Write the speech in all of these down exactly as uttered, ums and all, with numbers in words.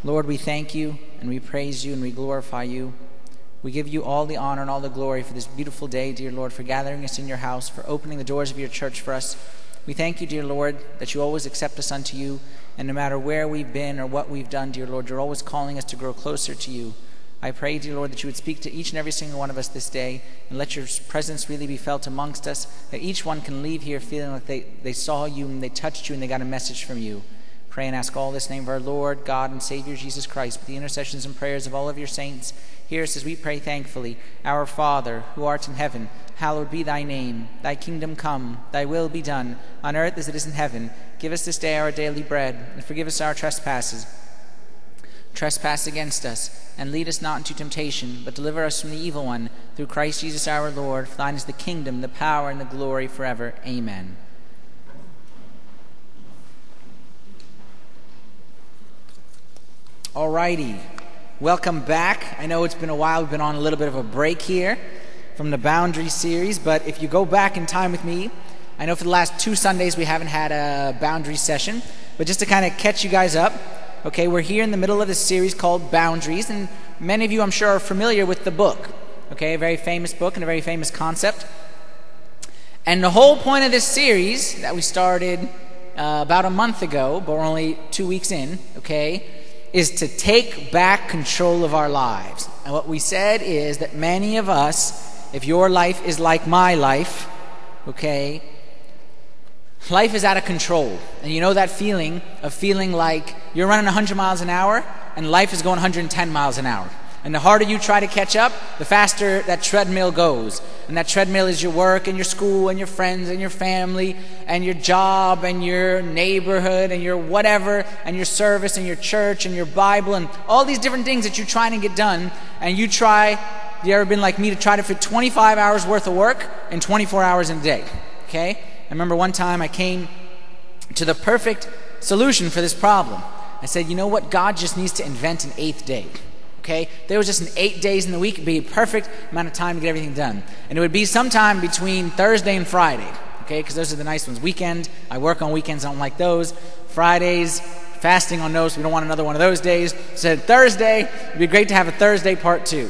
Lord, we thank you and we praise you and we glorify you. We give you all the honor and all the glory for this beautiful day, dear Lord, for gathering us in your house, for opening the doors of your church for us. We thank you, dear Lord, that you always accept us unto you, and no matter where we've been or what we've done, dear Lord, you're always calling us to grow closer to you. I pray, dear Lord, that you would speak to each and every single one of us this day, and let your presence really be felt amongst us, that each one can leave here feeling like they, they saw you and they touched you and they got a message from you. Pray and ask all this in the name of our Lord, God, and Savior Jesus Christ, with the intercessions and prayers of all of your saints. Hear us as we pray thankfully. Our Father, who art in heaven, hallowed be thy name. Thy kingdom come, thy will be done, on earth as it is in heaven. Give us this day our daily bread, and forgive us our trespasses. Trespass against us, and lead us not into temptation, but deliver us from the evil one. Through Christ Jesus our Lord, for thine is the kingdom, the power, and the glory forever. Amen. Alrighty, welcome back. I know it's been a while. We've been on a little bit of a break here from the Boundary series, but if you go back in time with me, I know for the last two Sundays we haven't had a Boundary session, but just to kind of catch you guys up, okay, we're here in the middle of this series called Boundaries, and many of you, I'm sure, are familiar with the book, okay, a very famous book and a very famous concept. And the whole point of this series that we started uh, about a month ago, but we're only two weeks in, okay, is to take back control of our lives. And what we said is that many of us, if your life is like my life, okay, life is out of control. And you know that feeling of feeling like you're running one hundred miles an hour and life is going one hundred ten miles an hour. And the harder you try to catch up, the faster that treadmill goes. And that treadmill is your work and your school and your friends and your family and your job and your neighborhood and your whatever and your service and your church and your Bible and all these different things that you're trying to get done. And you try, you ever been like me, to try to fit twenty-five hours worth of work in twenty-four hours in a day? Okay? I remember one time I came to the perfect solution for this problem. I said, you know what? God just needs to invent an eighth day. Okay? There was just an eight days in the week. It would be a perfect amount of time to get everything done. And it would be sometime between Thursday and Friday. Okay? Because those are the nice ones. Weekend, I work on weekends. I don't like those. Fridays, fasting on those. So we don't want another one of those days. So Thursday, it would be great to have a Thursday part two.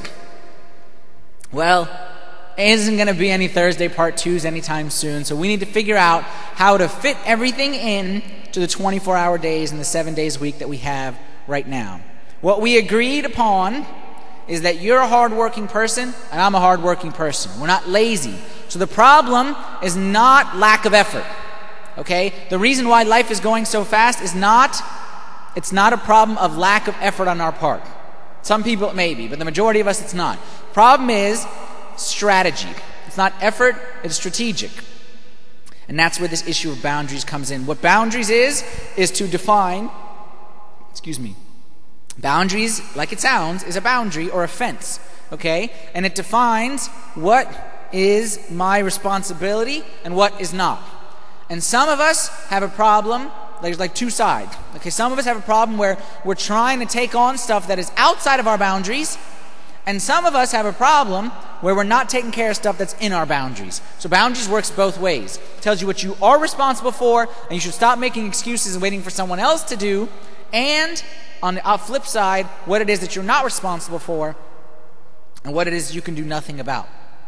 Well, it isn't going to be any Thursday part twos anytime soon. So we need to figure out how to fit everything in to the twenty-four hour days and the seven days a week that we have right now. What we agreed upon is that you're a hardworking person and I'm a hardworking person. We're not lazy. So the problem is not lack of effort. Okay? The reason why life is going so fast is not, it's not a problem of lack of effort on our part. Some people it may be, but the majority of us it's not. Problem is strategy. It's not effort, it's strategic. And that's where this issue of boundaries comes in. What boundaries is, is to define, excuse me, boundaries, like it sounds, is a boundary or a fence, okay? And it defines what is my responsibility and what is not. And some of us have a problem, there's like two sides, okay? Some of us have a problem where we're trying to take on stuff that is outside of our boundaries, and some of us have a problem where we're not taking care of stuff that's in our boundaries. So boundaries works both ways. It tells you what you are responsible for, and you should stop making excuses and waiting for someone else to do, and on the flip side, what it is that you're not responsible for and what it is you can do nothing about.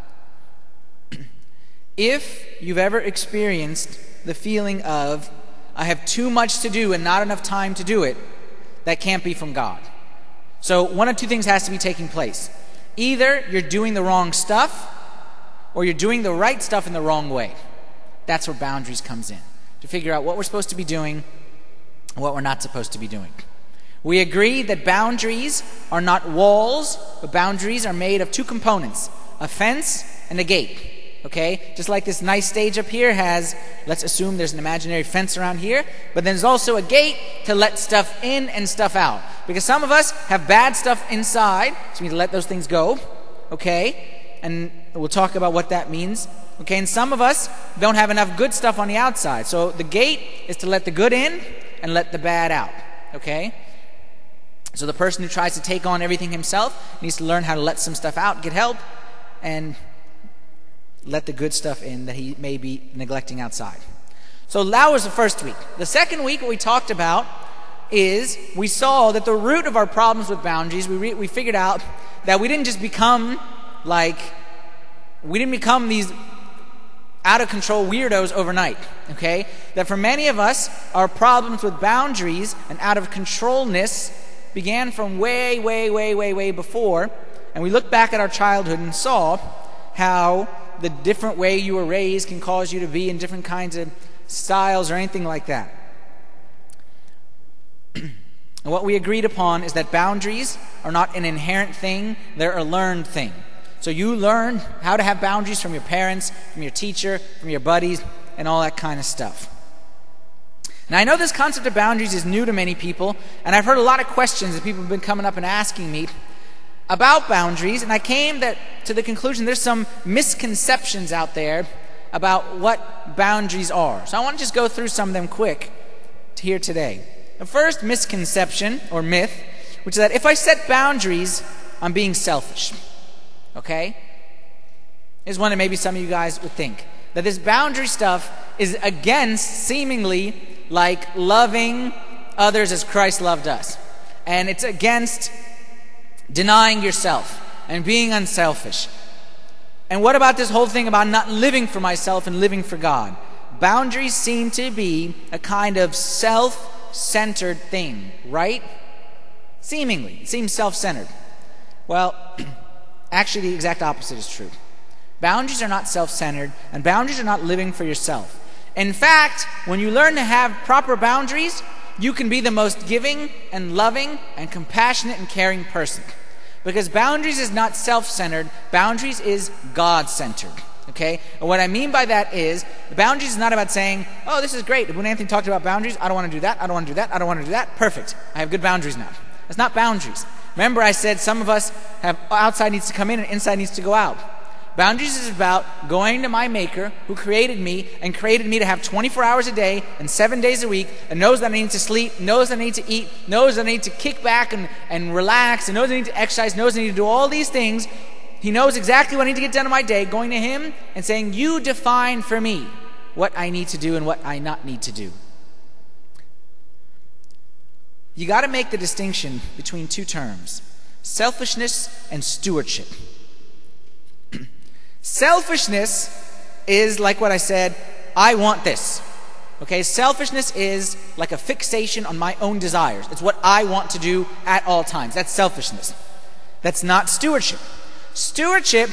If you've ever experienced the feeling of, I have too much to do and not enough time to do it, that can't be from God. So one of two things has to be taking place. Either you're doing the wrong stuff or you're doing the right stuff in the wrong way. That's where boundaries comes in. To figure out what we're supposed to be doing and what we're not supposed to be doing. We agree that boundaries are not walls, but boundaries are made of two components, a fence and a gate, okay? Just like this nice stage up here has, let's assume there's an imaginary fence around here, but then there's also a gate to let stuff in and stuff out. Because some of us have bad stuff inside, so we need to let those things go, okay? And we'll talk about what that means, okay? And some of us don't have enough good stuff on the outside. So the gate is to let the good in and let the bad out, okay? So the person who tries to take on everything himself needs to learn how to let some stuff out, get help, and let the good stuff in that he may be neglecting outside. So that was the first week. The second week, what we talked about is we saw that the root of our problems with boundaries, we, re- we figured out that we didn't just become like, we didn't become these out-of-control weirdos overnight, okay? That for many of us, our problems with boundaries and out-of-controlness began from way, way, way, way, way before, and we looked back at our childhood and saw how the different way you were raised can cause you to be in different kinds of styles or anything like that. And what we agreed upon is that boundaries are not an inherent thing, they're a learned thing. So you learn how to have boundaries from your parents, from your teacher, from your buddies, and all that kind of stuff. Now I know this concept of boundaries is new to many people, and I've heard a lot of questions that people have been coming up and asking me about boundaries, and I came that, to the conclusion there's some misconceptions out there about what boundaries are. So I want to just go through some of them quick here today. The first misconception, or myth, which is that if I set boundaries, I'm being selfish. Okay? Is one that maybe some of you guys would think. That this boundary stuff is against, seemingly, like loving others as Christ loved us. And it's against denying yourself and being unselfish. And what about this whole thing about not living for myself and living for God? Boundaries seem to be a kind of self-centered thing, right? Seemingly. It seems self-centered. Well, actually the exact opposite is true. Boundaries are not self-centered, and boundaries are not living for yourself. In fact, when you learn to have proper boundaries, you can be the most giving and loving and compassionate and caring person. Because boundaries is not self-centered, boundaries is God-centered. Okay? And what I mean by that is, the boundaries is not about saying, oh, this is great. When Anthony talked about boundaries, I don't want to do that, I don't want to do that, I don't want to do that. Perfect. I have good boundaries now. That's not boundaries. Remember I said some of us have outside needs to come in and inside needs to go out. Boundaries is about going to my Maker who created me and created me to have twenty-four hours a day and seven days a week, and knows that I need to sleep, knows that I need to eat, knows that I need to kick back and, and relax, and knows I need to exercise, knows I need to do all these things. He knows exactly what I need to get done in my day, going to Him and saying, you define for me what I need to do and what I not need to do. You got to make the distinction between two terms, selfishness and stewardship. Selfishness is like what I said, I want this. Okay, selfishness is like a fixation on my own desires. It's what I want to do at all times. That's selfishness. That's not stewardship. Stewardship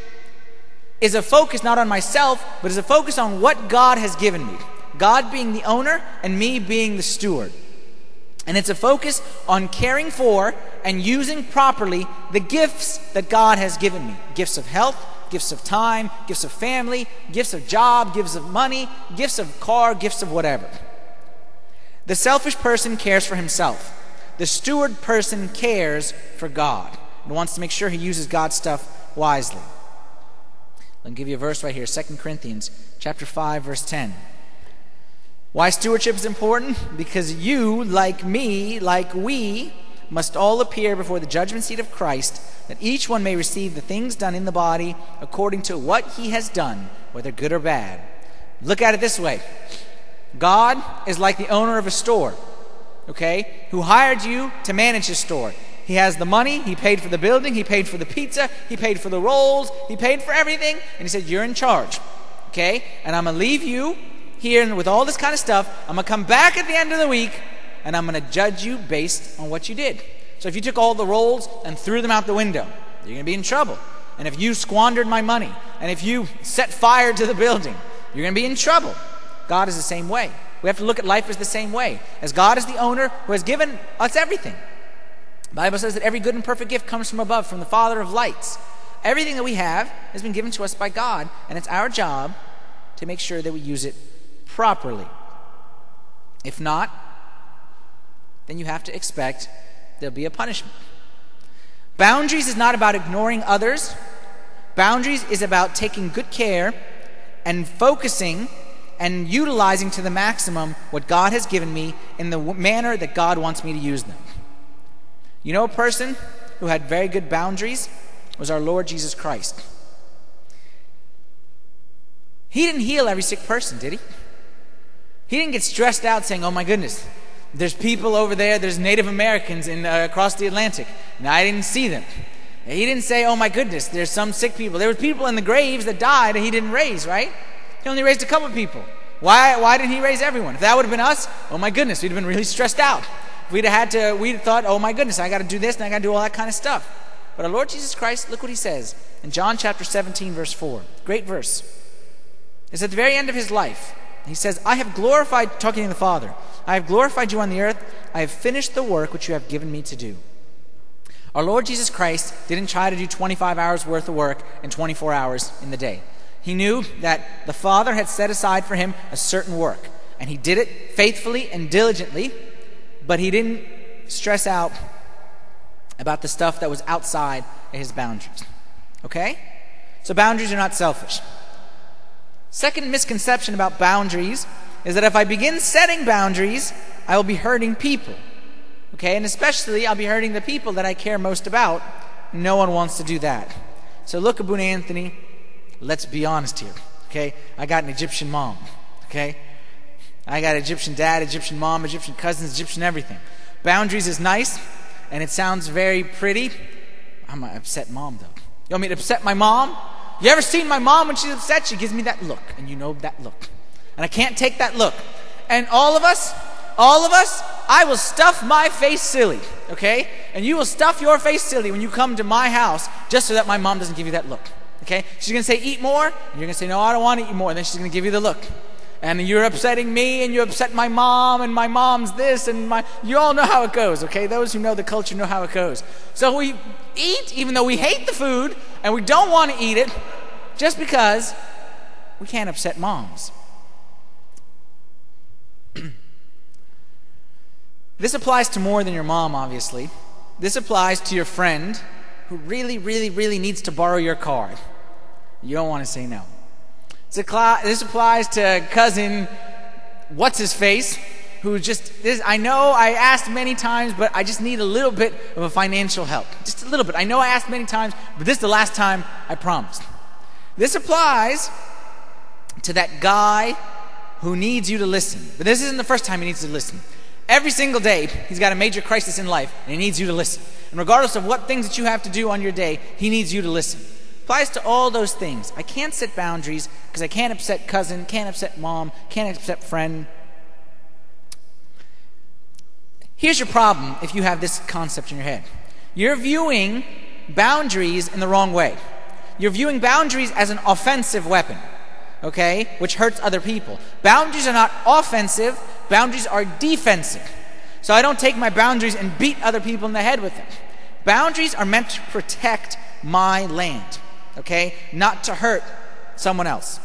is a focus not on myself, but is a focus on what God has given me. God being the owner and me being the steward. And it's a focus on caring for and using properly the gifts that God has given me. Gifts of health, gifts of time, gifts of family, gifts of job, gifts of money, gifts of car, gifts of whatever. The selfish person cares for himself. The steward person cares for God and wants to make sure he uses God's stuff wisely. I'll give you a verse right here, Second Corinthians chapter five, verse ten. Why stewardship is important? Because you, like me, like we, must all appear before the judgment seat of Christ, that each one may receive the things done in the body according to what he has done, whether good or bad. Look at it this way. God is like the owner of a store, okay, who hired you to manage his store. He has the money, he paid for the building, he paid for the pizza, he paid for the rolls, he paid for everything, and he said, you're in charge, okay, and I'm going to leave you here with all this kind of stuff. I'm going to come back at the end of the week, and I'm going to judge you based on what you did. So if you took all the rolls and threw them out the window, you're going to be in trouble. And if you squandered my money, and if you set fire to the building, you're going to be in trouble. God is the same way. We have to look at life as the same way. As God is the owner who has given us everything. The Bible says that every good and perfect gift comes from above, from the Father of lights. Everything that we have has been given to us by God, and it's our job to make sure that we use it properly. If not, then you have to expect there'll be a punishment. Boundaries is not about ignoring others. Boundaries is about taking good care and focusing and utilizing to the maximum what God has given me in the manner that God wants me to use them. You know, a person who had very good boundaries was our Lord Jesus Christ. He didn't heal every sick person, did he? He didn't get stressed out saying, oh my goodness, There's people over there, there's Native Americans in, uh, across the Atlantic, and I didn't see them. And he didn't say, oh my goodness, there's some sick people. There were people in the graves that died and he didn't raise, right? He only raised a couple of people. Why, why didn't he raise everyone? If that would have been us, oh my goodness, we'd have been really stressed out. If we'd have had to, we'd have thought, oh my goodness, I got to do this and I got to do all that kind of stuff. But our Lord Jesus Christ, look what he says in John chapter seventeen, verse four. Great verse. It's at the very end of his life. He says, I have glorified, talking to the Father, I have glorified you on the earth. I have finished the work which you have given me to do. Our Lord Jesus Christ didn't try to do twenty-five hours worth of work in twenty-four hours in the day. He knew that the Father had set aside for him a certain work, and he did it faithfully and diligently, but he didn't stress out about the stuff that was outside of his boundaries. Okay? So boundaries are not selfish. Second misconception about boundaries is that if I begin setting boundaries, I will be hurting people. Okay? And especially, I'll be hurting the people that I care most about. No one wants to do that. So look, Abuna Anthony, let's be honest here. Okay? I got an Egyptian mom. Okay? I got Egyptian dad, Egyptian mom, Egyptian cousins, Egyptian everything. Boundaries is nice, and it sounds very pretty. I'm an upset mom, though. You want me to upset my mom? You ever seen my mom when she's upset? She gives me that look, and you know that look. And I can't take that look. And all of us, all of us, I will stuff my face silly, okay? And you will stuff your face silly when you come to my house just so that my mom doesn't give you that look, okay? She's going to say, eat more, and you're going to say, no, I don't want to eat more. And then she's going to give you the look. And you're upsetting me, and you upset my mom, and my mom's this, and my... You all know how it goes, okay? Those who know the culture know how it goes. So we eat, even though we hate the food, and we don't want to eat it, just because we can't upset moms. This applies to more than your mom, obviously. This applies to your friend who really, really, really needs to borrow your car. You don't want to say no. This applies to cousin what's-his-face, who just, this, I know I asked many times, but I just need a little bit of a financial help. Just a little bit. I know I asked many times, but this is the last time I promised. This applies to that guy who needs you to listen. But this isn't the first time he needs to listen. Every single day, he's got a major crisis in life, and he needs you to listen. And regardless of what things that you have to do on your day, he needs you to listen. Applies to all those things. I can't set boundaries because I can't upset cousin, can't upset mom, can't upset friend. Here's your problem if you have this concept in your head. You're viewing boundaries in the wrong way. You're viewing boundaries as an offensive weapon, okay, which hurts other people. Boundaries are not offensive, boundaries are defensive. So I don't take my boundaries and beat other people in the head with them. Boundaries are meant to protect my land. Okay? Not to hurt someone else.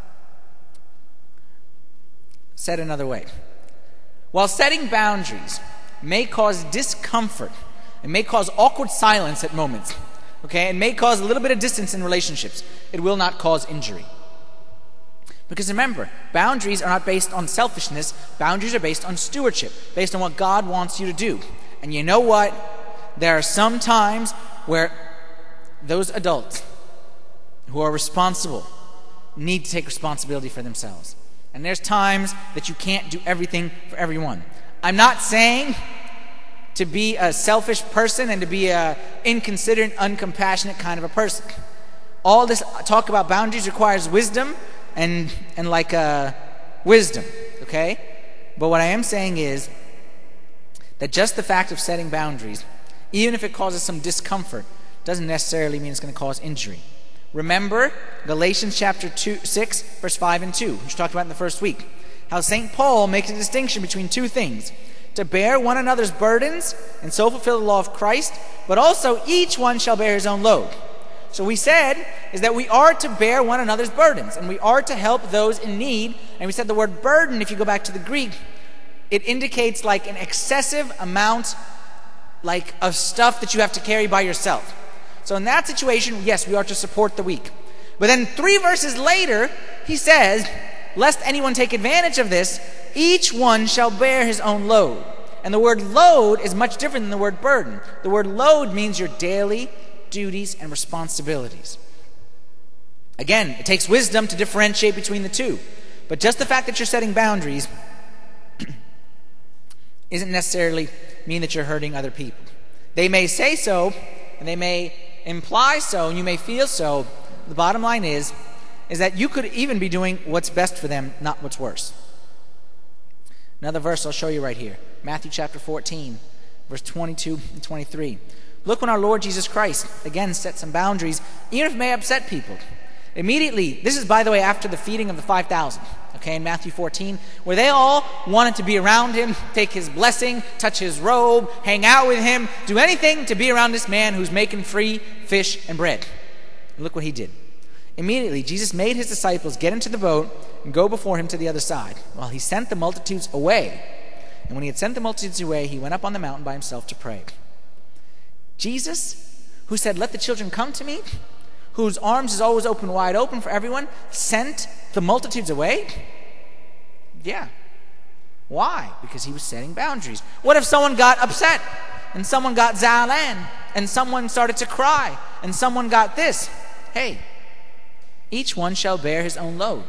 Said another way. While setting boundaries may cause discomfort, it may cause awkward silence at moments, okay, and may cause a little bit of distance in relationships, it will not cause injury. Because remember, boundaries are not based on selfishness, boundaries are based on stewardship, based on what God wants you to do. And you know what? There are some times where those adults who are responsible need to take responsibility for themselves. And there's times that you can't do everything for everyone. I'm not saying to be a selfish person and to be a inconsiderate, uncompassionate kind of a person. All this talk about boundaries requires wisdom and and like uh, wisdom, okay? But what I am saying is that just the fact of setting boundaries, even if it causes some discomfort, doesn't necessarily mean it's going to cause injury. Remember Galatians chapter two, six, verse five and two, which we talked about in the first week. How Saint Paul makes a distinction between two things. To bear one another's burdens and so fulfill the law of Christ, but also each one shall bear his own load. So we said is that we are to bear one another's burdens, and we are to help those in need. And we said the word burden, if you go back to the Greek, it indicates like an excessive amount like of stuff that you have to carry by yourself. So in that situation, yes, we are to support the weak. But then three verses later, he says, lest anyone take advantage of this, each one shall bear his own load. And the word load is much different than the word burden. The word load means your daily duties and responsibilities. Again, it takes wisdom to differentiate between the two. But just the fact that you're setting boundaries isn't necessarily mean that you're hurting other people. They may say so, and they may imply so, and you may feel so. The bottom line is, is that you could even be doing what's best for them, not what's worse. Another verse I'll show you right here. Matthew chapter fourteen, verse twenty-two and twenty-three. Look when our Lord Jesus Christ, again, set some boundaries, even if it may upset people. Immediately, this is, by the way, after the feeding of the five thousand, okay, in Matthew fourteen, where they all wanted to be around him, take his blessing, touch his robe, hang out with him, do anything to be around this man who's making free fish and bread. And look what he did. Immediately, Jesus made his disciples get into the boat and go before him to the other side, while he sent the multitudes away. And when he had sent the multitudes away, he went up on the mountain by himself to pray. Jesus, who said, "Let the children come to me," whose arms is always open, wide open for everyone, sent the multitudes away? Yeah. Why? Because he was setting boundaries. What if someone got upset, and someone got zalan, and someone started to cry, and someone got this? Hey, each one shall bear his own load.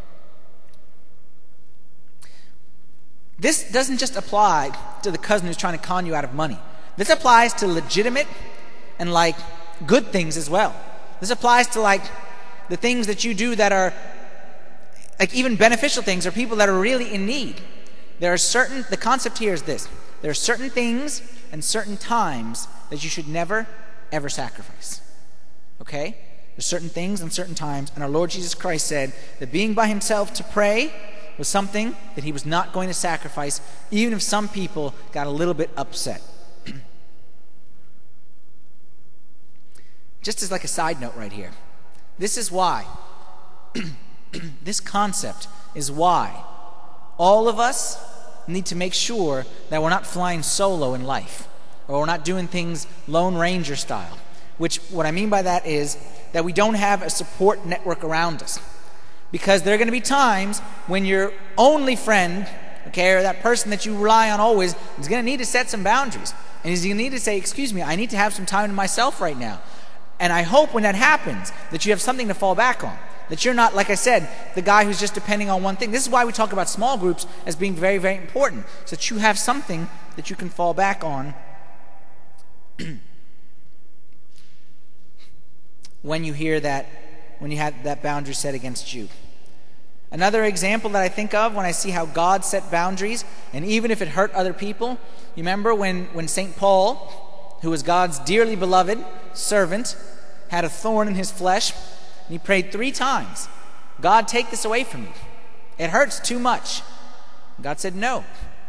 This doesn't just apply to the cousin who's trying to con you out of money. This applies to legitimate and like good things as well. This applies to like the things that you do that are like even beneficial things, or people that are really in need. There are certain, the concept here is this: there are certain things and certain times that you should never ever sacrifice. Okay? There's certain things and certain times, and our Lord Jesus Christ said that being by himself to pray was something that he was not going to sacrifice, even if some people got a little bit upset. Just as like a side note right here, this is why, this concept is why all of us need to make sure that we're not flying solo in life, or we're not doing things Lone Ranger style, which what I mean by that is that we don't have a support network around us. Because there are going to be times when your only friend, okay, or that person that you rely on always, is going to need to set some boundaries. And he's going to need to say, "Excuse me, I need to have some time to myself right now." And I hope when that happens that you have something to fall back on. That you're not, like I said, the guy who's just depending on one thing. This is why we talk about small groups as being very, very important. So that you have something that you can fall back on when you hear that, when you have that boundary set against you. Another example that I think of when I see how God set boundaries, and even if it hurt other people, you remember when, when Saint Paul, who was God's dearly beloved servant, had a thorn in his flesh, and he prayed three times, "God, take this away from me. It hurts too much." God said no.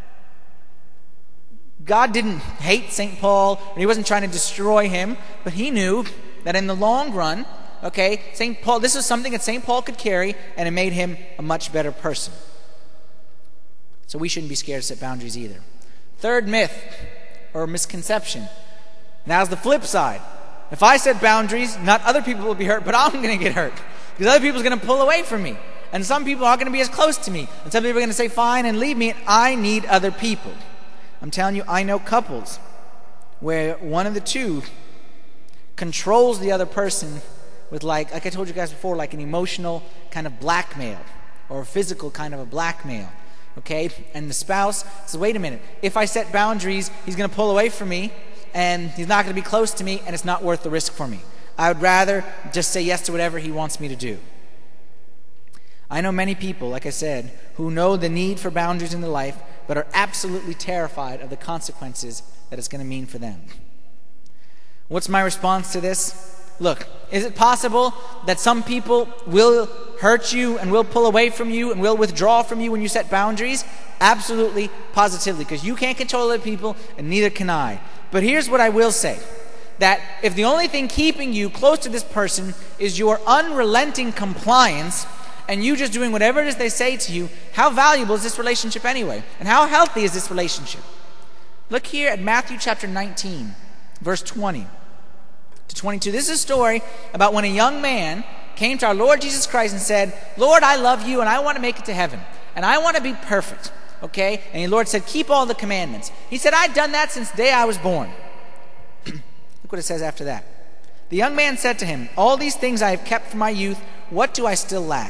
God didn't hate Saint Paul, and he wasn't trying to destroy him, but he knew that in the long run, okay, Saint Paul, this is something that Saint Paul could carry, and it made him a much better person. So we shouldn't be scared to set boundaries either. Third myth, or misconception. Now's the flip side. If I set boundaries, not other people will be hurt, but I'm going to get hurt. Because other people are going to pull away from me. And some people aren't going to be as close to me. And some people are going to say, "Fine," and leave me, and I need other people. I'm telling you, I know couples where one of the two controls the other person with like, like I told you guys before, like an emotional kind of blackmail or a physical kind of a blackmail, okay? And the spouse says, "Wait a minute, if I set boundaries, he's going to pull away from me, and he's not going to be close to me, and it's not worth the risk for me. I would rather just say yes to whatever he wants me to do." I know many people, like I said, who know the need for boundaries in their life, but are absolutely terrified of the consequences that it's going to mean for them. What's my response to this? Look, is it possible that some people will hurt you and will pull away from you and will withdraw from you when you set boundaries? Absolutely, positively, because you can't control other people and neither can I. But here's what I will say, that if the only thing keeping you close to this person is your unrelenting compliance and you just doing whatever it is they say to you, how valuable is this relationship anyway? And how healthy is this relationship? Look here at Matthew chapter nineteen, verse twenty to twenty-two. This is a story about when a young man came to our Lord Jesus Christ and said, "Lord, I love you and I want to make it to heaven and I want to be perfect." Okay? And the Lord said, "Keep all the commandments." He said, "I've done that since the day I was born." Look what it says after that. The young man said to him, "All these things I have kept from my youth. What do I still lack?"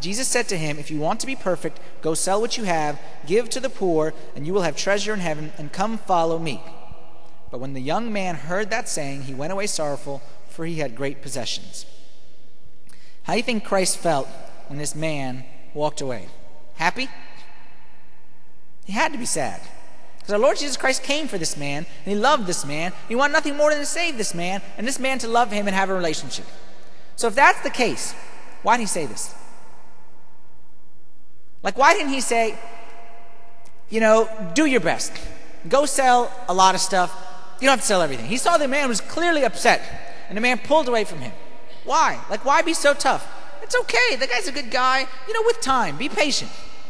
Jesus said to him, "If you want to be perfect, go sell what you have, give to the poor, and you will have treasure in heaven, and come follow me." But when the young man heard that saying, he went away sorrowful, for he had great possessions. How do you think Christ felt when this man walked away? Happy? He had to be sad. Because our Lord Jesus Christ came for this man, and he loved this man. He wanted nothing more than to save this man, and this man to love him and have a relationship. So if that's the case, why did he say this? Like, why didn't he say, you know, do your best. Go sell a lot of stuff. You don't have to sell everything. He saw the man was clearly upset, and the man pulled away from him. Why? Like, why be so tough? It's okay. The guy's a good guy. You know, with time. Be patient.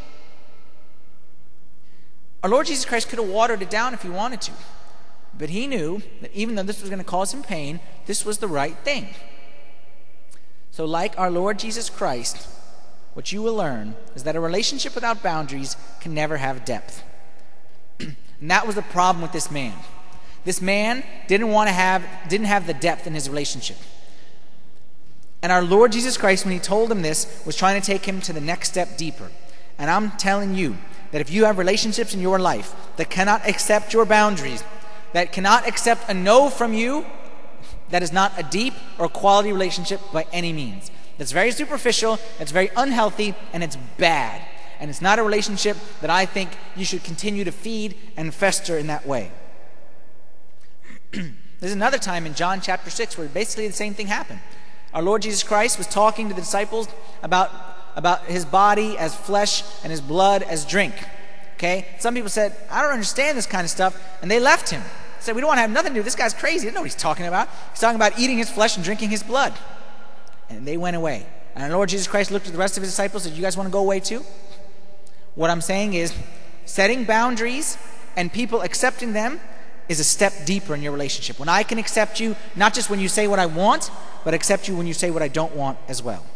Our Lord Jesus Christ could have watered it down if he wanted to. But he knew that even though this was going to cause him pain, this was the right thing. So like our Lord Jesus Christ, what you will learn is that a relationship without boundaries can never have depth. And that was the problem with this man. This man didn't want to have, didn't have the depth in his relationship. And our Lord Jesus Christ, when he told him this, was trying to take him to the next step deeper. And I'm telling you that if you have relationships in your life that cannot accept your boundaries, that cannot accept a no from you, that is not a deep or quality relationship by any means. That's very superficial, it's very unhealthy, and it's bad. And it's not a relationship that I think you should continue to feed and fester in that way. There's another time in John chapter six where basically the same thing happened. Our Lord Jesus Christ was talking to the disciples about, about his body as flesh and his blood as drink. Okay? Some people said, I don't understand this kind of stuff, and they left him. Said, we don't want to have nothing to do. This guy's crazy. I don't know what he's talking about. He's talking about eating his flesh and drinking his blood. And they went away. And our Lord Jesus Christ looked at the rest of his disciples and said, you guys want to go away too? What I'm saying is, setting boundaries and people accepting them is a step deeper in your relationship. When I can accept you, not just when you say what I want, but accept you when you say what I don't want as well.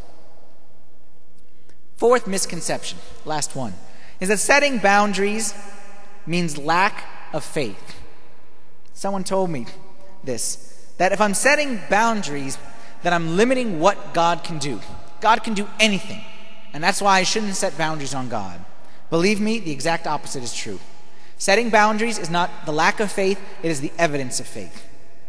Fourth misconception, last one, is that setting boundaries means lack of faith. Someone told me this, that if I'm setting boundaries, that I'm limiting what God can do. God can do anything, and that's why I shouldn't set boundaries on God. Believe me, the exact opposite is true. Setting boundaries is not the lack of faith, it is the evidence of faith.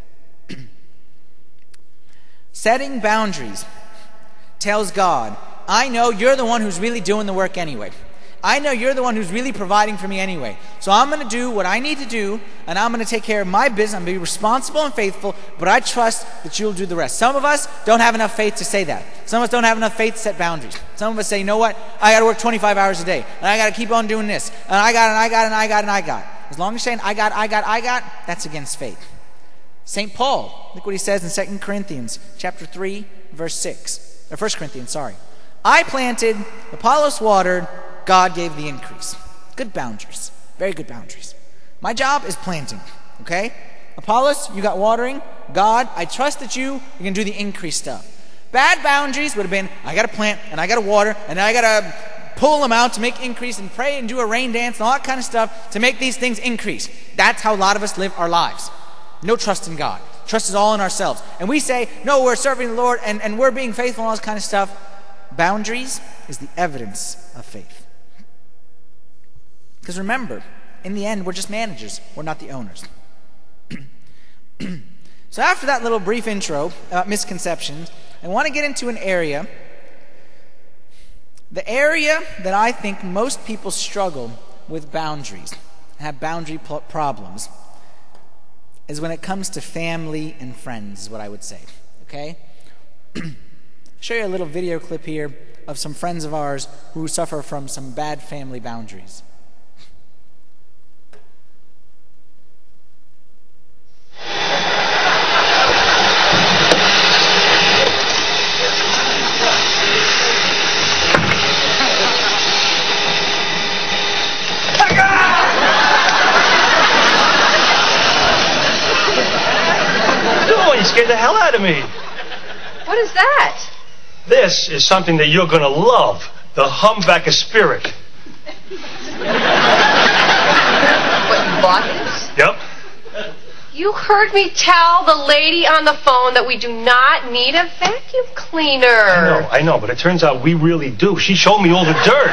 Setting boundaries tells God, I know you're the one who's really doing the work anyway. I know you're the one who's really providing for me anyway. So I'm going to do what I need to do, and I'm going to take care of my business. I'm going to be responsible and faithful, but I trust that you'll do the rest. Some of us don't have enough faith to say that. Some of us don't have enough faith to set boundaries. Some of us say, you know what? I got to work twenty-five hours a day, and I got to keep on doing this, and I got, and I got, and I got, and I got. As long as you're saying, I got, I got, I got, that's against faith. Saint Paul, look what he says in Second Corinthians chapter three, verse six. Or First Corinthians, sorry. I planted, Apollos watered, God gave the increase. Good boundaries. Very good boundaries. My job is planting, okay? Apollos, you got watering. God, I trust that you, you're going to do the increase stuff. Bad boundaries would have been, I got to plant, and I got to water, and I got to pull them out to make increase, and pray and do a rain dance, and all that kind of stuff to make these things increase. That's how a lot of us live our lives. No trust in God. Trust is all in ourselves. And we say, no, we're serving the Lord, and, and we're being faithful and all this kind of stuff. Boundaries is the evidence of faith. Because remember, in the end, we're just managers. We're not the owners. So after that little brief intro about misconceptions, I want to get into an area, the area that I think most people struggle with boundaries, have boundary pl- problems, is when it comes to family and friends, is what I would say. Okay? I'll show you a little video clip here of some friends of ours who suffer from some bad family boundaries. You scared the hell out of me. What is that? This is something that you're going to love. The humbucker spirit. What, you bought this? Yep. You heard me tell the lady on the phone that we do not need a vacuum cleaner. I know, I know, but it turns out we really do. She showed me all the dirt.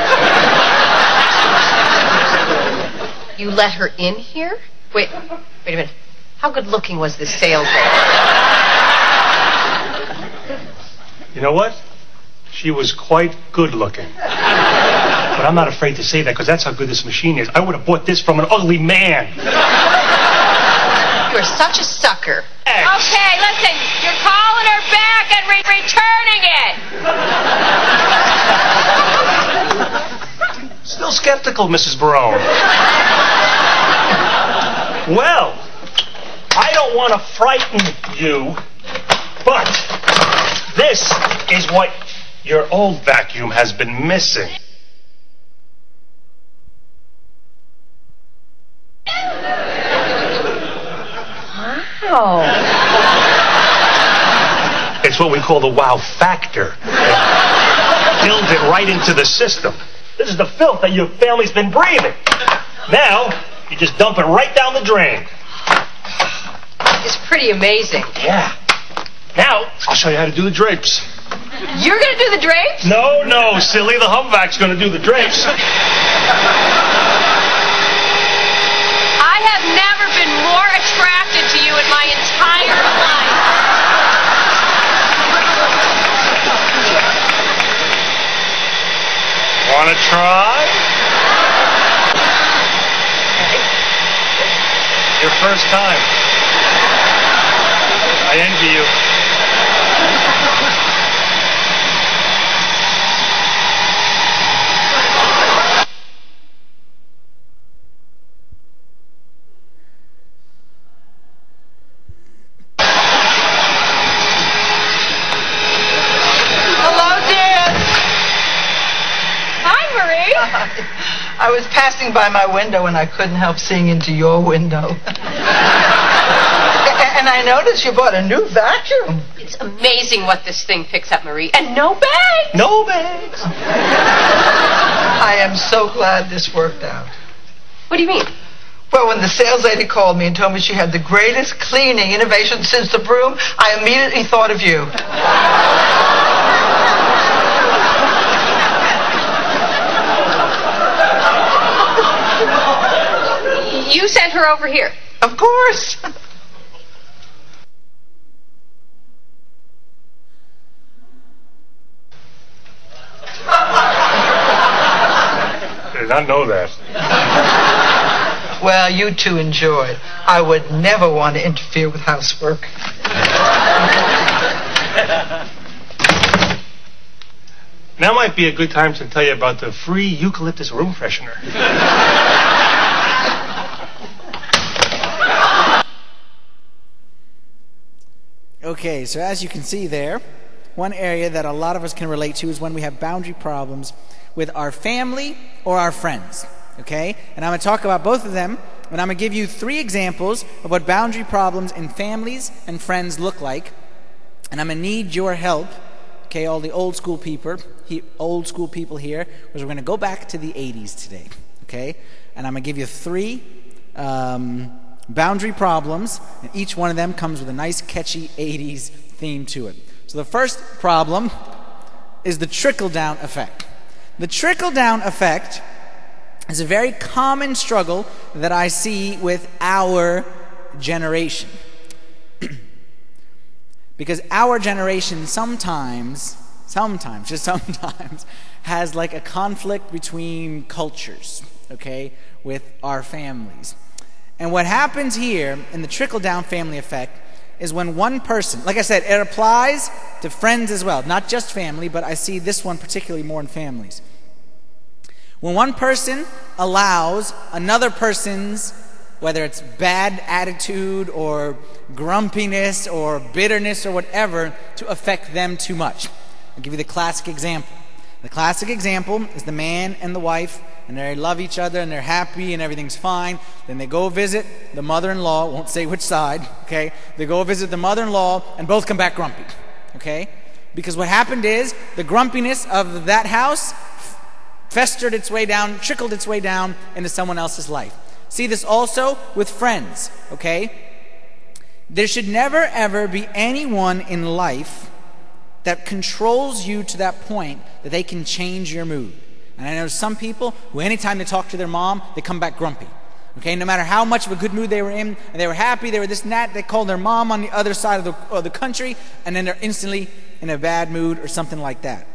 You let her in here? Wait, wait a minute. How good looking was this sales lady? You know what? She was quite good looking. But I'm not afraid to say that because that's how good this machine is. I would have bought this from an ugly man. You're such a sucker. X. Okay, listen. You're calling her back and re- returning it. Still skeptical, Missus Barone. Well, I don't want to frighten you, but this is what your old vacuum has been missing. Wow. It's what we call the wow factor. Build it right into the system. This is the filth that your family's been breathing. Now, you just dump it right down the drain. It's pretty amazing. Yeah. Now, I'll show you how to do the drapes. You're going to do the drapes? No, no, silly. The humpback's going to do the drapes. I have never been more attracted to you in my entire life. Want to try? Your first time. I envy you. I was passing by my window and I couldn't help seeing into your window. And I noticed you bought a new vacuum. It's amazing what this thing picks up, Marie. And no bags. No bags. I am so glad this worked out. What do you mean? Well, when the sales lady called me and told me she had the greatest cleaning innovation since the broom, I immediately thought of you. You sent her over here. Of course. I did not know that. Well, you two enjoy it. I would never want to interfere with housework. Now might be a good time to tell you about the free eucalyptus room freshener. Okay, so as you can see there, one area that a lot of us can relate to is when we have boundary problems with our family or our friends, okay? And I'm going to talk about both of them, and I'm going to give you three examples of what boundary problems in families and friends look like, and I'm going to need your help, okay, all the old school people, he, old school people here, because we're going to go back to the eighties today, okay? And I'm going to give you three um, boundary problems, and each one of them comes with a nice catchy eighties theme to it. So the first problem is the trickle-down effect. The trickle-down effect is a very common struggle that I see with our generation. Because our generation sometimes, sometimes, just sometimes, has like a conflict between cultures, okay, with our families. And what happens here in the trickle-down family effect is when one person, like I said, it applies to friends as well, not just family, but I see this one particularly more in families. When one person allows another person's, whether it's bad attitude or grumpiness or bitterness or whatever, to affect them too much. I'll give you the classic example. The classic example is the man and the wife, and they love each other and they're happy and everything's fine. Then they go visit the mother-in-law, won't say which side, okay? They go visit the mother-in-law and both come back grumpy, okay? Because what happened is the grumpiness of that house festered its way down, trickled its way down into someone else's life. See this also with friends, okay? There should never, ever be anyone in life that controls you to that point that they can change your mood. And I know some people who anytime they talk to their mom, they come back grumpy. Okay, no matter how much of a good mood they were in, and they were happy, they were this and that, they called their mom on the other side of the, of the country, and then they're instantly in a bad mood or something like that.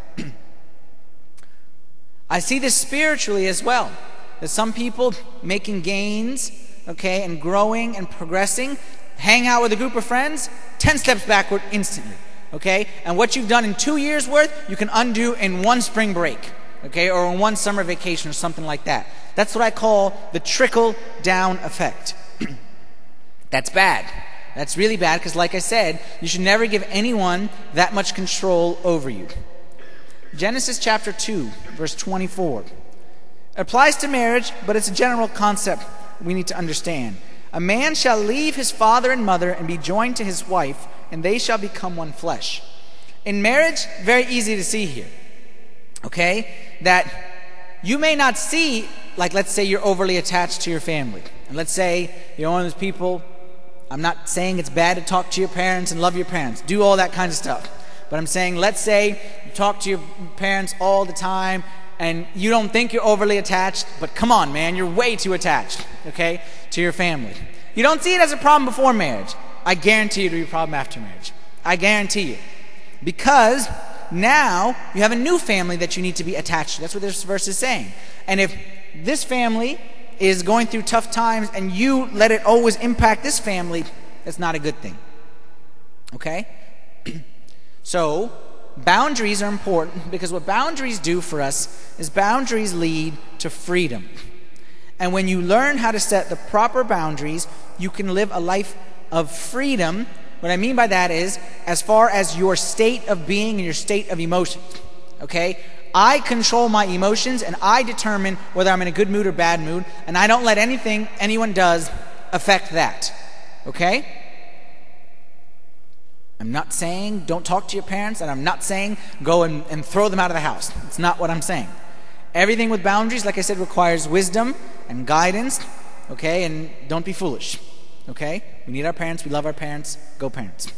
I see this spiritually as well. That some people making gains, okay, and growing and progressing, hang out with a group of friends, ten steps backward instantly, okay? And what you've done in two years worth, you can undo in one spring break, okay, or in one summer vacation or something like that. That's what I call the trickle-down effect. That's bad. That's really bad because, like I said, you should never give anyone that much control over you. Genesis chapter two, verse twenty-four. It applies to marriage, but it's a general concept we need to understand. A man shall leave his father and mother and be joined to his wife, and they shall become one flesh. In marriage, very easy to see here, okay, that you may not see, like let's say you're overly attached to your family. And let's say you're one of those people, I'm not saying it's bad to talk to your parents and love your parents. Do all that kind of stuff. But I'm saying, let's say you talk to your parents all the time and you don't think you're overly attached, but come on, man, you're way too attached, okay, to your family. You don't see it as a problem before marriage. I guarantee it'll be a problem after marriage. I guarantee you. Because now you have a new family that you need to be attached to. That's what this verse is saying. And if this family is going through tough times and you let it always impact this family, that's not a good thing. Okay? So, boundaries are important because what boundaries do for us is boundaries lead to freedom. And when you learn how to set the proper boundaries, you can live a life of freedom. What I mean by that is, as far as your state of being and your state of emotions. Okay? I control my emotions and I determine whether I'm in a good mood or bad mood, and I don't let anything anyone does affect that. Okay? I'm not saying don't talk to your parents, and I'm not saying go and, and throw them out of the house. It's not what I'm saying. Everything with boundaries, like I said, requires wisdom and guidance, okay? And don't be foolish, okay? We need our parents. We love our parents. Go parents.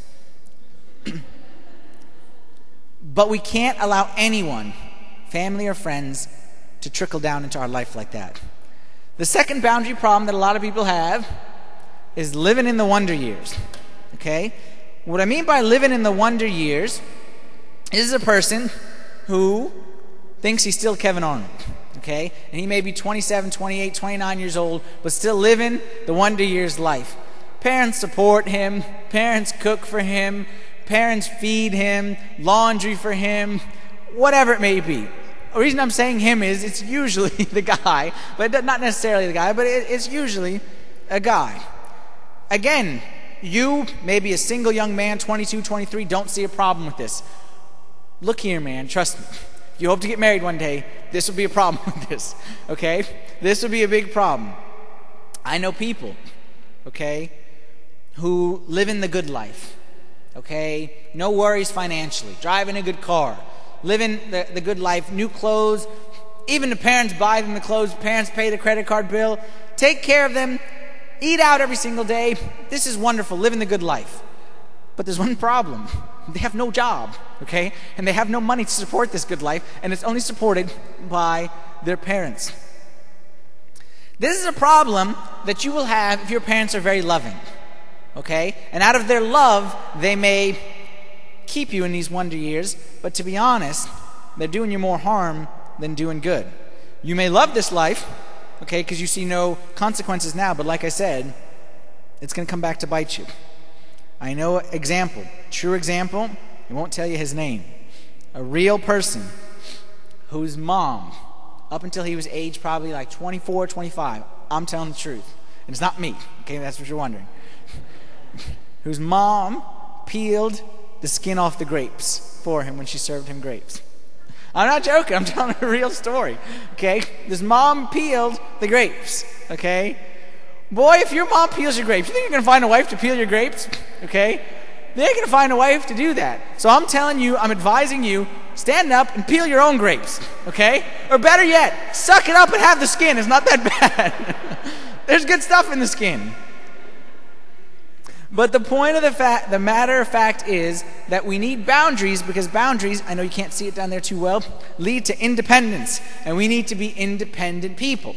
But we can't allow anyone, family or friends, to trickle down into our life like that. The second boundary problem that a lot of people have is living in the wonder years, okay? What I mean by living in the wonder years is a person who thinks he's still Kevin Arnold, okay? And he may be twenty-seven, twenty-eight, twenty-nine years old, but still living the wonder years life. Parents support him, parents cook for him, parents feed him, laundry for him, whatever it may be. The reason I'm saying him is it's usually the guy, but not necessarily the guy, but it's usually a guy. Again, you, maybe a single young man, twenty-two, twenty-three, don't see a problem with this. Look here, man, trust me. If you hope to get married one day, this will be a problem with this, okay? This will be a big problem. I know people, okay, who live in the good life, okay? No worries financially, driving a good car, living the, the good life, new clothes, even the parents buy them the clothes, parents pay the credit card bill, take care of them, eat out every single day. This is wonderful, living the good life. But there's one problem. They have no job, okay? And they have no money to support this good life, and it's only supported by their parents. This is a problem that you will have if your parents are very loving, okay? And out of their love, they may keep you in these wonder years, but to be honest, they're doing you more harm than doing good. You may love this life, okay, because you see no consequences now, but like I said, it's going to come back to bite you. I know an example, true example, I won't tell you his name. A real person whose mom, up until he was age probably like twenty-four, twenty-five, I'm telling the truth, and it's not me, okay, that's what you're wondering, whose mom peeled the skin off the grapes for him when she served him grapes. I'm not joking, I'm telling a real story, okay? This mom peeled the grapes, okay? Boy, if your mom peels your grapes, you think you're going to find a wife to peel your grapes, okay? They're going to find a wife to do that. So I'm telling you, I'm advising you, stand up and peel your own grapes, okay? Or better yet, suck it up and have the skin. It's not that bad. There's good stuff in the skin. But the point of the fact, the matter of fact is that we need boundaries, because boundaries, I know you can't see it down there too well, lead to independence. And we need to be independent people.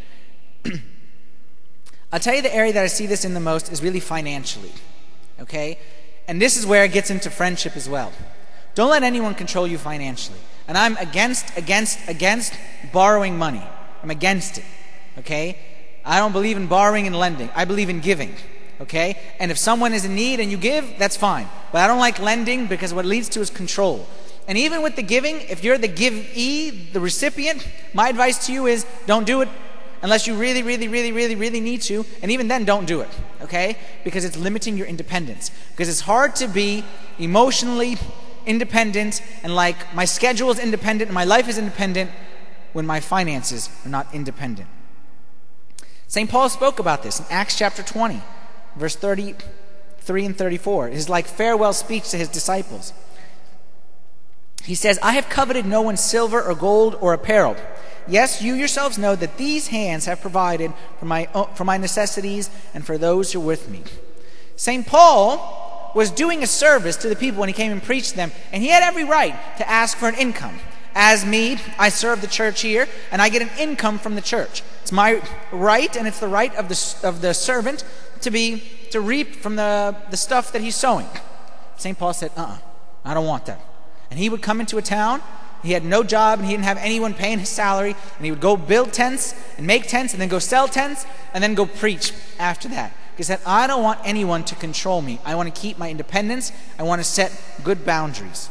I'll tell you the area that I see this in the most is really financially. Okay? And this is where it gets into friendship as well. Don't let anyone control you financially. And I'm against, against, against borrowing money. I'm against it. Okay? I don't believe in borrowing and lending. I believe in giving. Okay? And if someone is in need and you give, that's fine. But I don't like lending, because what it leads to is control. And even with the giving, if you're the givee, the recipient, my advice to you is don't do it unless you really, really, really, really, really need to. And even then, don't do it. Okay? Because it's limiting your independence. Because it's hard to be emotionally independent and like my schedule is independent and my life is independent when my finances are not independent. Saint Paul spoke about this in Acts chapter twenty. Verse thirty-three and thirty-four is like farewell speech to his disciples. He says, I have coveted no one's silver or gold or apparel. Yes, you yourselves know that these hands have provided for my, for my necessities and for those who are with me. Saint Paul was doing a service to the people when he came and preached to them, and he had every right to ask for an income. As me, I serve the church here, and I get an income from the church. It's my right, and it's the right of the, of the servant to be to reap from the, the stuff that he's sowing. Saint Paul said, uh-uh, I don't want that. And he would come into a town, he had no job, and he didn't have anyone paying his salary, and he would go build tents, and make tents, and then go sell tents, and then go preach after that. He said, I don't want anyone to control me. I want to keep my independence. I want to set good boundaries.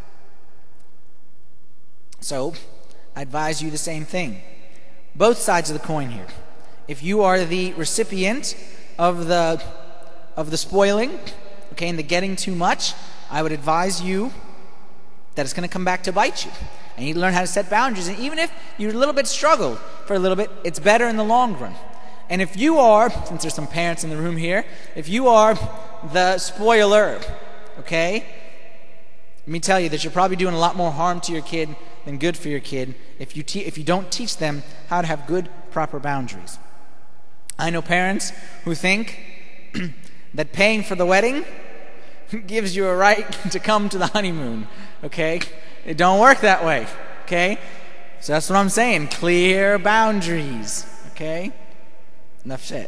So, I advise you the same thing. Both sides of the coin here. If you are the recipient of the of the spoiling, okay, and the getting too much, I would advise you that it's going to come back to bite you. And you need to learn how to set boundaries. And even if you a little bit struggle for a little bit, it's better in the long run. And if you are, since there's some parents in the room here, if you are the spoiler, okay, let me tell you that you're probably doing a lot more harm to your kid than good for your kid if you te- if you don't teach them how to have good, proper boundaries. I know parents who think that paying for the wedding gives you a right to come to the honeymoon, okay? It don't work that way, okay? So that's what I'm saying. Clear boundaries, okay? Enough said.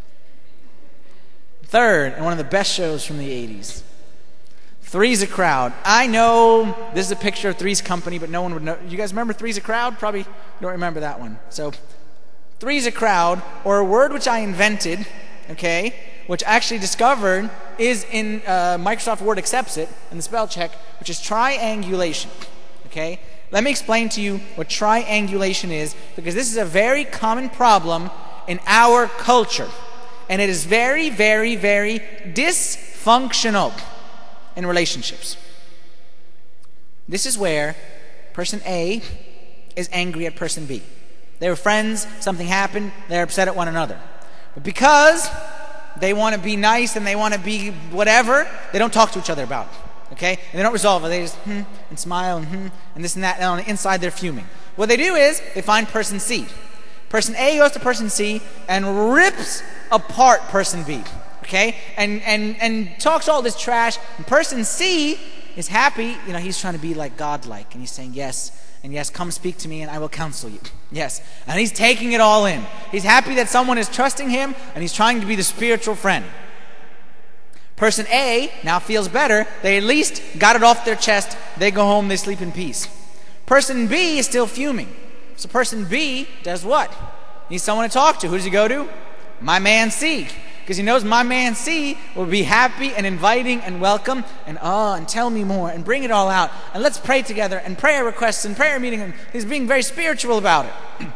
Third, and one of the best shows from the eighties, Three's a Crowd. I know this is a picture of Three's Company, but no one would know. You guys remember Three's a Crowd? Probably don't remember that one. So, Three's a Crowd, or a word which I invented, okay, which I actually discovered is in uh, Microsoft Word accepts it in the spell check, which is triangulation, okay? Let me explain to you what triangulation is, because this is a very common problem in our culture, and it is very, very, very dysfunctional in relationships. This is where person A is angry at person B. They were friends, something happened, they're upset at one another. But because they want to be nice and they want to be whatever, they don't talk to each other about it. Okay? And they don't resolve it. They just hmm and smile and hmm and this and that, and on the inside they're fuming. What they do is they find person C. Person A goes to person C and rips apart person B. Okay? And and and talks all this trash. And person C is happy, you know, he's trying to be like godlike, and he's saying yes. And yes, come speak to me and I will counsel you. Yes. And he's taking it all in. He's happy that someone is trusting him and he's trying to be the spiritual friend. Person A now feels better. They at least got it off their chest. They go home, they sleep in peace. Person B is still fuming. So person B does what? Needs someone to talk to. Who does he go to? My man C. Because he knows my man C will be happy and inviting and welcome and oh, and tell me more and bring it all out and let's pray together and prayer requests and prayer meeting, and he's being very spiritual about it.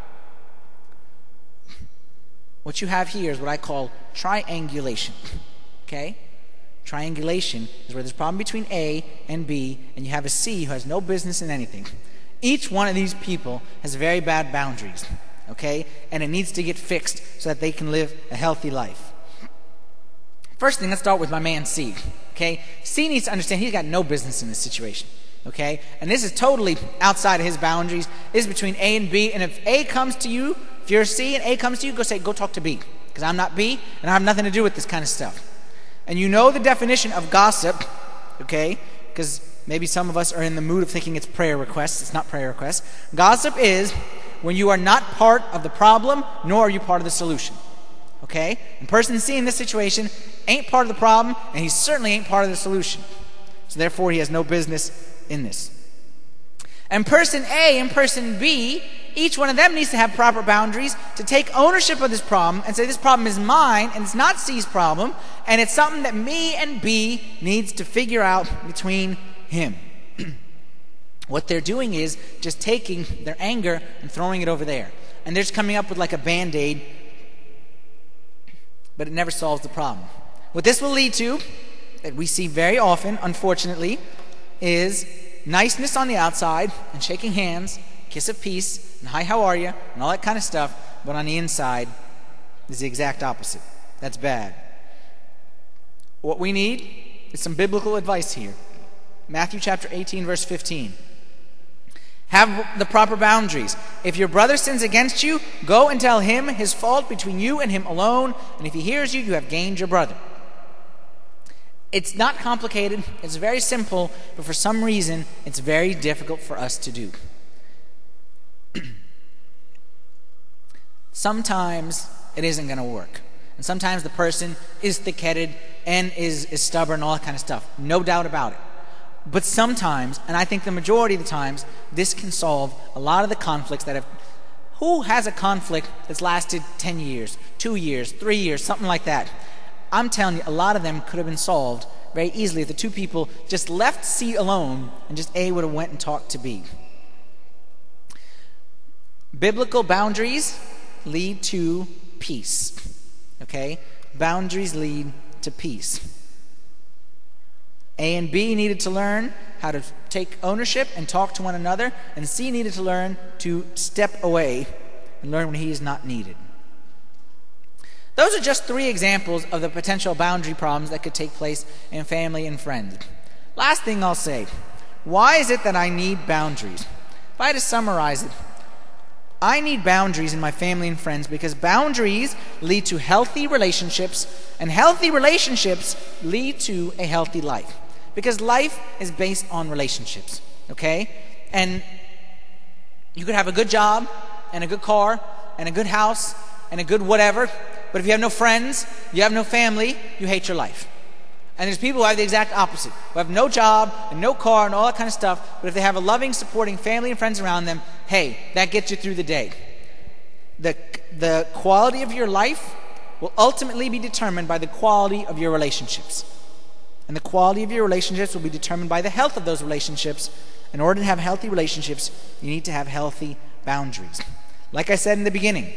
What you have here is what I call triangulation. Okay? Triangulation is where there's a problem between A and B and you have a C who has no business in anything. Each one of these people has very bad boundaries. Okay? And it needs to get fixed so that they can live a healthy life. First thing, let's start with my man C. Okay? C needs to understand he's got no business in this situation. Okay? And this is totally outside of his boundaries. This is between A and B. And if A comes to you, if you're C and A comes to you, go say, go talk to B. Because I'm not B and I have nothing to do with this kind of stuff. And you know the definition of gossip, okay? Because maybe some of us are in the mood of thinking it's prayer requests. It's not prayer requests. Gossip is when you are not part of the problem, nor are you part of the solution. Okay? The person seeing this situation ain't part of the problem, and he certainly ain't part of the solution. So therefore, he has no business in this. And person A and person B, each one of them needs to have proper boundaries to take ownership of this problem and say, this problem is mine, and it's not C's problem, and it's something that me and B needs to figure out between him. What they're doing is just taking their anger and throwing it over there. And they're just coming up with like a Band-Aid, but it never solves the problem. What this will lead to, that we see very often, unfortunately, is niceness on the outside and shaking hands, kiss of peace, and hi, how are you, and all that kind of stuff, but on the inside is the exact opposite. That's bad. What we need is some biblical advice here. Matthew chapter eighteen, verse fifteen. Have the proper boundaries. If your brother sins against you, go and tell him his fault between you and him alone, and if he hears you, you have gained your brother. It's not complicated, it's very simple, but for some reason, it's very difficult for us to do. Sometimes it isn't going to work. And sometimes the person is thick-headed and is, is stubborn, all that kind of stuff. No doubt about it. But sometimes, and I think the majority of the times, this can solve a lot of the conflicts that have... Who has a conflict that's lasted ten years, two years, three years, something like that? I'm telling you, a lot of them could have been solved very easily if the two people just left C alone and just A would have went and talked to B. Biblical boundaries lead to peace. Okay? Boundaries lead to peace. A and B needed to learn how to take ownership and talk to one another, and C needed to learn to step away and learn when he is not needed. Those are just three examples of the potential boundary problems that could take place in family and friends. Last thing I'll say, why is it that I need boundaries? If I had to summarize it, I need boundaries in my family and friends because boundaries lead to healthy relationships, and healthy relationships lead to a healthy life. Because life is based on relationships, okay? And you could have a good job, and a good car, and a good house, and a good whatever, but if you have no friends, you have no family, you hate your life. And there's people who have the exact opposite, who have no job and no car and all that kind of stuff, but if they have a loving, supporting family and friends around them, hey, that gets you through the day. The, the quality of your life will ultimately be determined by the quality of your relationships. And the quality of your relationships will be determined by the health of those relationships. In order to have healthy relationships, you need to have healthy boundaries. Like I said in the beginning,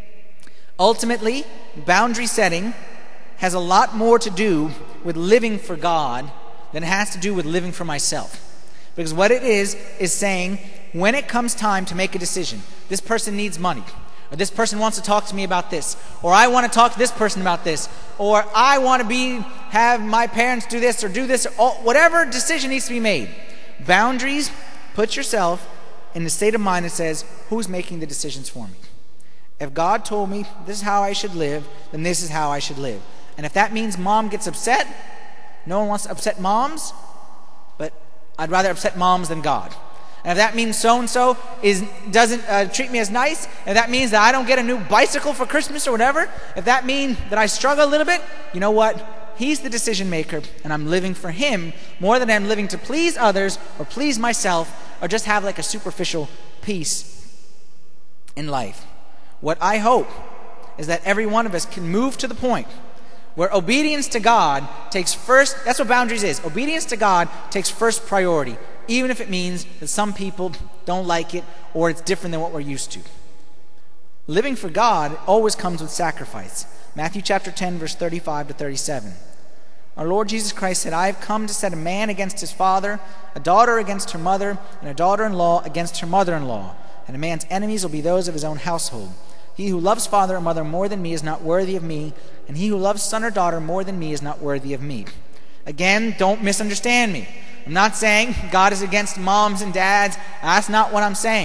ultimately, boundary setting has a lot more to do with living for God than it has to do with living for myself. Because what it is, is saying, when it comes time to make a decision, this person needs money, or this person wants to talk to me about this, or I want to talk to this person about this, or I want to be have my parents do this or do this, or all, whatever decision needs to be made. Boundaries, put yourself in the state of mind that says, who's making the decisions for me? If God told me this is how I should live, then this is how I should live. And if that means mom gets upset, no one wants to upset moms, but I'd rather upset moms than God. And if that means so-and-so is doesn't uh, treat me as nice, if that means that I don't get a new bicycle for Christmas or whatever, if that means that I struggle a little bit, you know what? He's the decision maker, and I'm living for him more than I'm living to please others or please myself or just have like a superficial peace in life. What I hope is that every one of us can move to the point where obedience to God takes first, that's what boundaries is. Obedience to God takes first priority, even if it means that some people don't like it or it's different than what we're used to. Living for God always comes with sacrifice. Matthew chapter ten, verse thirty-five to thirty-seven. Our Lord Jesus Christ said, I have come to set a man against his father, a daughter against her mother, and a daughter-in-law against her mother-in-law. And a man's enemies will be those of his own household. He who loves father or mother more than me is not worthy of me, and he who loves son or daughter more than me is not worthy of me. Again, don't misunderstand me. I'm not saying God is against moms and dads. That's not what I'm saying.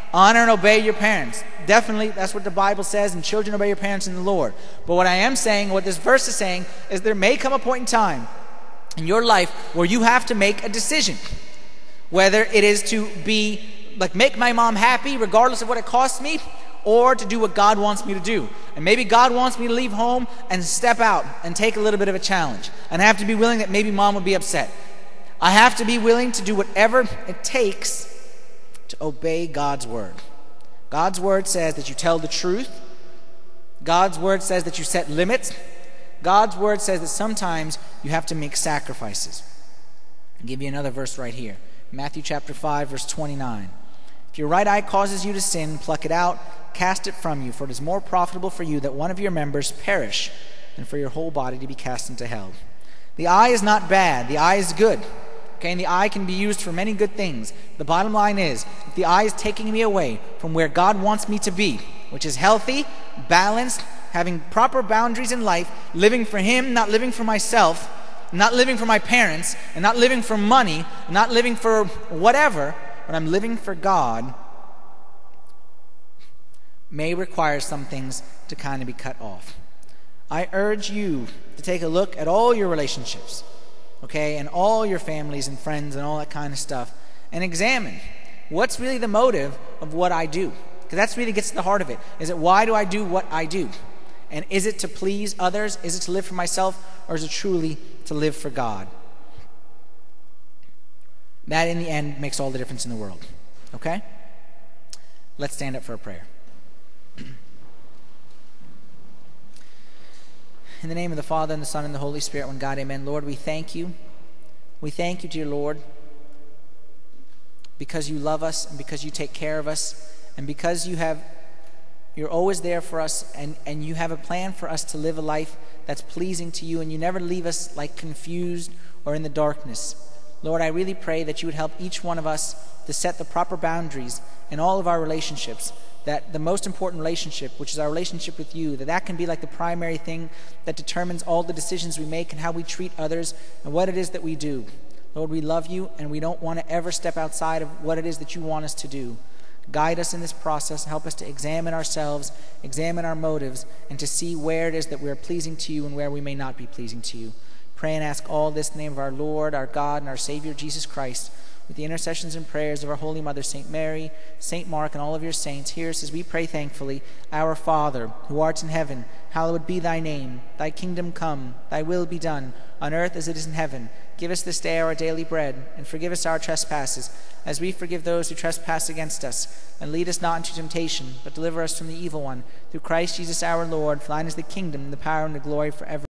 honor and obey your parents. Definitely, that's what the Bible says, and children, obey your parents in the Lord. But what I am saying, what this verse is saying, is there may come a point in time in your life where you have to make a decision. Whether it is to be, like, make my mom happy regardless of what it costs me, or to do what God wants me to do. And maybe God wants me to leave home and step out and take a little bit of a challenge. And I have to be willing that maybe mom would be upset. I have to be willing to do whatever it takes to obey God's word. God's word says that you tell the truth. God's word says that you set limits. God's word says that sometimes you have to make sacrifices. I'll give you another verse right here. Matthew chapter five, verse twenty-nine. If your right eye causes you to sin, pluck it out, cast it from you, for it is more profitable for you that one of your members perish than for your whole body to be cast into hell. The eye is not bad. The eye is good. Okay, and the eye can be used for many good things. The bottom line is, if the eye is taking me away from where God wants me to be, which is healthy, balanced, having proper boundaries in life, living for Him, not living for myself, not living for my parents, and not living for money, not living for whatever, but I'm living for God, may require some things to kind of be cut off. I urge you to take a look at all your relationships, okay, and all your families and friends and all that kind of stuff, and examine what's really the motive of what I do. Because that's really gets to the heart of it. Is it why do I do what I do? And is it to please others? Is it to live for myself? Or is it truly to live for God? That in the end makes all the difference in the world. Okay? Let's stand up for a prayer. In the name of the Father, and the Son, and the Holy Spirit, one God, amen. Lord, we thank you. We thank you, dear Lord, because you love us, and because you take care of us, and because you have, you're always there for us, and, and you have a plan for us to live a life that's pleasing to you, and you never leave us like confused or in the darkness. Lord, I really pray that you would help each one of us to set the proper boundaries in all of our relationships, that the most important relationship, which is our relationship with you, that that can be like the primary thing that determines all the decisions we make and how we treat others and what it is that we do. Lord, we love you, and we don't want to ever step outside of what it is that you want us to do. Guide us in this process. Help us to examine ourselves, examine our motives, and to see where it is that we are pleasing to you and where we may not be pleasing to you. Pray and ask all this in the name of our Lord, our God, and our Savior, Jesus Christ, with the intercessions and prayers of our Holy Mother, Saint Mary, Saint Mark, and all of your saints. Hear us as we pray thankfully. Our Father, who art in heaven, hallowed be thy name. Thy kingdom come, thy will be done, on earth as it is in heaven. Give us this day our daily bread, and forgive us our trespasses, as we forgive those who trespass against us. And lead us not into temptation, but deliver us from the evil one. Through Christ Jesus our Lord, for thine is the kingdom, and the power, and the glory forever.